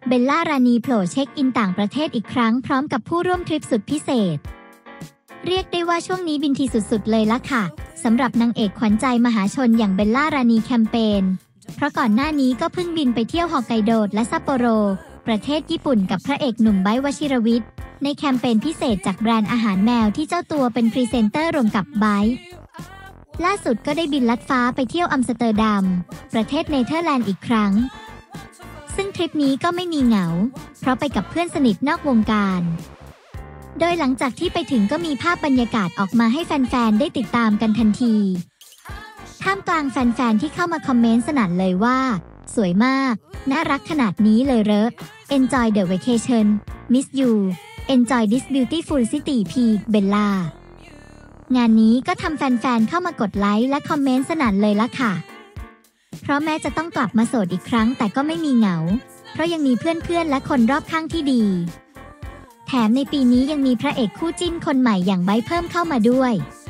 เบลล่ารานีโผล่เช็คอินต่างประเทศอีกครั้งพร้อมกับผู้ร่วมทริปสุดพิเศษเรียกได้ว่าช่วงนี้บินทีสุดๆเลยละค่ะสำหรับนางเอกขวัญใจมหาชนอย่างเบลล่ารานีแคมเปญเพราะก่อนหน้านี้ก็เพิ่งบินไปเที่ยวฮอกไกโดและซัปโปโรประเทศญี่ปุ่นกับพระเอกหนุ่มไบร์ท วชิรวิทย์ในแคมเปญพิเศษจากแบรนด์อาหารแมวที่เจ้าตัวเป็นพรีเซนเตอร์ร่วมกับไบร์ทล่าสุดก็ได้บินลัดฟ้าไปเที่ยวอัมสเตอร์ดัมประเทศเนเธอร์แลนด์อีกครั้งซึ่งทริปนี้ก็ไม่มีเหงาเพราะไปกับเพื่อนสนิทนอกวงการโดยหลังจากที่ไปถึงก็มีภาพบรรยากาศออกมาให้แฟนๆได้ติดตามกันทันทีท่ามกลางแฟนๆที่เข้ามาคอมเมนต์สนั่นเลยว่าสวยมากน่ารักขนาดนี้เลยเหรอ Enjoy the vacation Miss you Enjoy this beautiful city peak Bella งานนี้ก็ทำแฟนๆเข้ามากดไลค์และคอมเมนต์สนั่นเลยละค่ะเพราะแม้จะต้องกลับมาโสดอีกครั้งแต่ก็ไม่มีเหงาเพราะยังมีเพื่อนๆและคนรอบข้างที่ดีแถมในปีนี้ยังมีพระเอกคู่จิ้นคนใหม่อย่างไบร์ทเพิ่มเข้ามาด้วย